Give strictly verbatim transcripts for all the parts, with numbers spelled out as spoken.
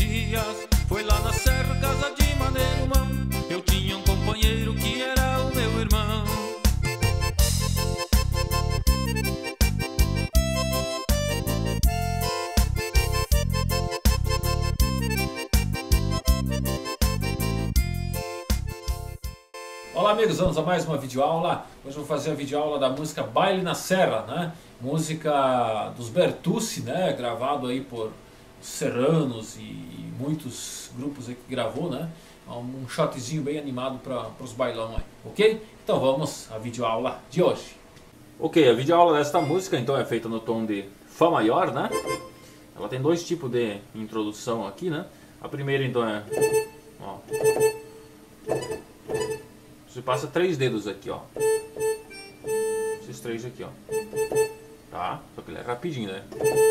dias foi lá na serra, casa de maneiro irmão. Eu tinha um companheiro que era o meu irmão. Olá amigos, vamos a mais uma videoaula. Hoje eu vou fazer a videoaula da música Baile na Serra, né? Música dos Bertucci, né? Gravado aí por Serranos e muitos grupos aí que gravou, né? Um shotzinho bem animado para os bailão aí, ok? Então vamos à videoaula de hoje. Ok, a videoaula desta música então é feita no tom de Fá maior, né? Ela tem dois tipos de introdução aqui, né? A primeira então é... ó, você passa três dedos aqui, ó. Esses três aqui, ó. Tá? Só que ele é rapidinho, né?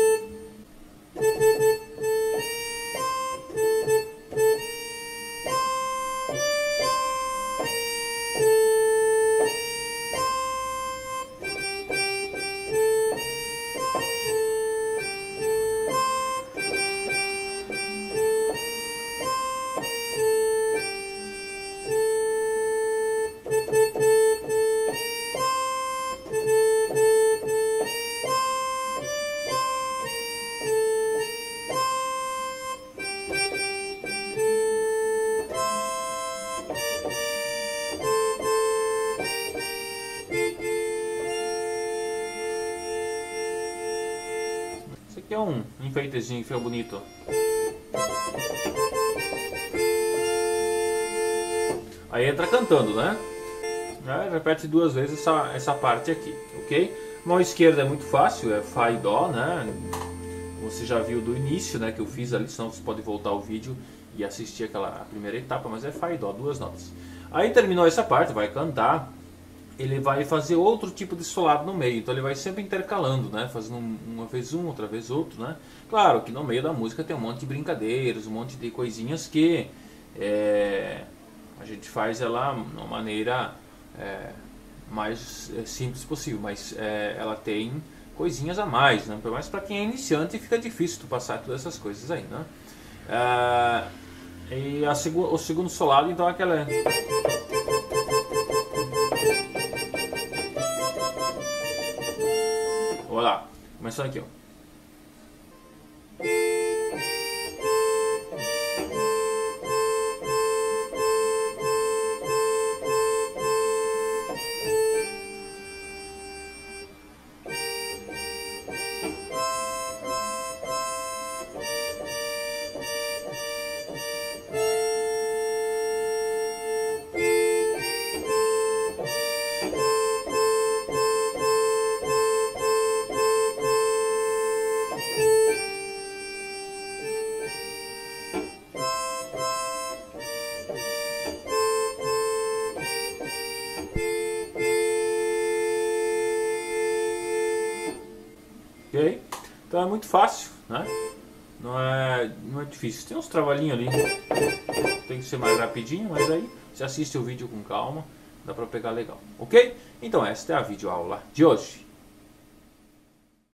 Esse aqui é um enfeitezinho que fica bonito. Aí entra cantando, né? Aí repete duas vezes essa, essa parte aqui, ok? Mão esquerda é muito fácil, é Fá e Dó, né? Você já viu do início, né? Que eu fiz ali, senão você pode voltar o vídeo e assistir aquela a primeira etapa, mas é Fá e Dó, duas notas. Aí terminou essa parte, vai cantar. Ele vai fazer outro tipo de solado no meio, então ele vai sempre intercalando, né? Fazendo uma vez um, outra vez outro, né? Claro que no meio da música tem um monte de brincadeiras, um monte de coisinhas que é, a gente faz ela de uma maneira é, mais simples possível, mas é, ela tem coisinhas a mais, né? Mas para quem é iniciante fica difícil tu passar todas essas coisas aí, né? É, e a seg o segundo solado então é aquela... Olha lá, começando aqui, ó. Ok? Então é muito fácil, né? Não é, não é difícil. Tem uns trabalhinhos ali, tem que ser mais rapidinho, mas aí você assiste o vídeo com calma, dá pra pegar legal, ok? Então esta é a videoaula de hoje.